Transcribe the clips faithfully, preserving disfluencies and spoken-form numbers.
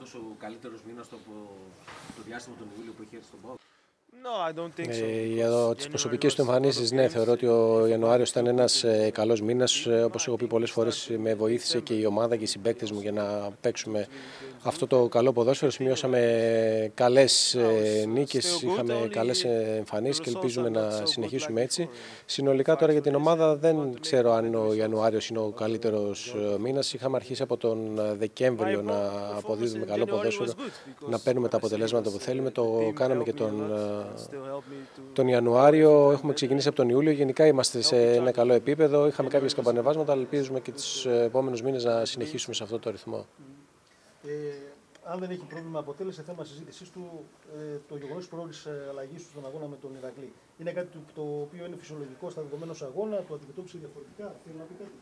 αυτός ο καλύτερος μήνας το, το διάστημα τον Ιούλιο που έχει έρθει στον ΠΑΟΚ? Ε, για τις προσωπικές του εμφανίσεις, ναι, θεωρώ ότι ο Ιανουάριος ήταν ένας ε, καλός μήνας. Ε, όπως έχω πει πολλές φορές, με βοήθησε και η ομάδα και οι συμπαίκτες μου για να παίξουμε αυτό το καλό ποδόσφαιρο. Σημειώσαμε καλές ε, νίκες, είχαμε καλές εμφανίσεις και ελπίζουμε να συνεχίσουμε έτσι. Συνολικά τώρα για την ομάδα δεν ξέρω αν ο Ιανουάριος είναι ο καλύτερος μήνας. Είχαμε αρχίσει από τον Δεκέμβριο να αποδίδουμε καλό ποδόσφαιρο, να παίρνουμε τα αποτελέσματα που θέλουμε. Το κάναμε και τον Τον Ιανουάριο, έχουμε ξεκινήσει από τον Ιούλιο. Γενικά είμαστε σε ένα καλό επίπεδο. Είχαμε κάποιες καμπανεβάσματα, αλλά ελπίζουμε και τους επόμενους μήνες να συνεχίσουμε σε αυτό το ρυθμό. Ε, αν δεν έχει πρόβλημα αποτέλεσε θέμα συζήτησής του ε, το γεγονός της πρόορης αλλαγής του στον αγώνα με τον Ηρακλή. Είναι κάτι το, το οποίο είναι φυσιολογικό στα δεδομένα του αγώνα, το αντιμετώπισε διαφορετικά. Θέλει να πει κάτι?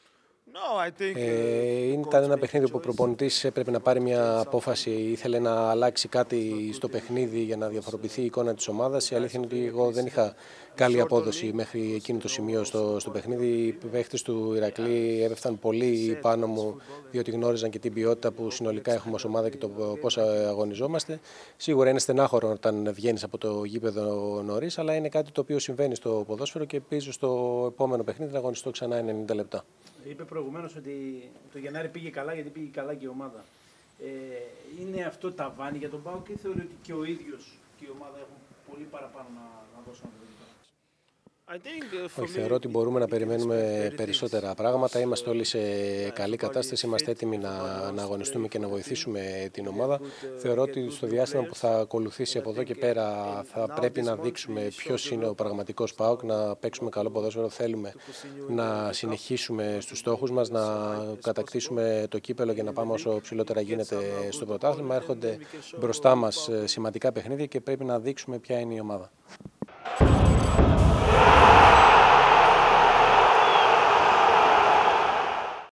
Ε, ήταν ένα παιχνίδι που ο προπονητής έπρεπε να πάρει μια απόφαση, ήθελε να αλλάξει κάτι στο παιχνίδι για να διαφοροποιηθεί η εικόνα της ομάδας. Η αλήθεια είναι ότι εγώ δεν είχα καλή απόδοση μέχρι εκείνο το σημείο στο, στο παιχνίδι. Οι παίχτες του Ηρακλή έπεφταν πολύ πάνω μου, διότι γνώριζαν και την ποιότητα που συνολικά έχουμε ως ομάδα και το πώς αγωνιζόμαστε. Σίγουρα είναι στενάχωρο όταν βγαίνεις από το γήπεδο νωρίς, αλλά είναι κάτι το οποίο συμβαίνει στο ποδόσφαιρο και ελπίζω στο επόμενο παιχνίδι να αγωνιστώ ξανά ενενήντα λεπτά. Είπε προηγουμένως ότι το Γενάρη πήγε καλά γιατί πήγε καλά και η ομάδα. Ε, είναι αυτό ταβάνι για τον ΠΑΟΚ ή θεωρεί ότι και ο ίδιος και η ομάδα έχουν πολύ παραπάνω να, να δώσουν από το γήπεδο? Όχι, θεωρώ ότι μπορούμε να περιμένουμε περισσότερα πράγματα. Είμαστε όλοι σε καλή κατάσταση, είμαστε έτοιμοι να, να αγωνιστούμε και να βοηθήσουμε την ομάδα. Θεωρώ ότι στο διάστημα που θα ακολουθήσει από εδώ και πέρα θα πρέπει να δείξουμε ποιος είναι ο πραγματικός ΠΑΟΚ, να παίξουμε καλό ποδόσφαιρο. Θέλουμε να συνεχίσουμε στους στόχους μας, να κατακτήσουμε το κύπελο και να πάμε όσο ψηλότερα γίνεται στο πρωτάθλημα. Έρχονται μπροστά μας σημαντικά παιχνίδια και πρέπει να δείξουμε ποια είναι η ομάδα.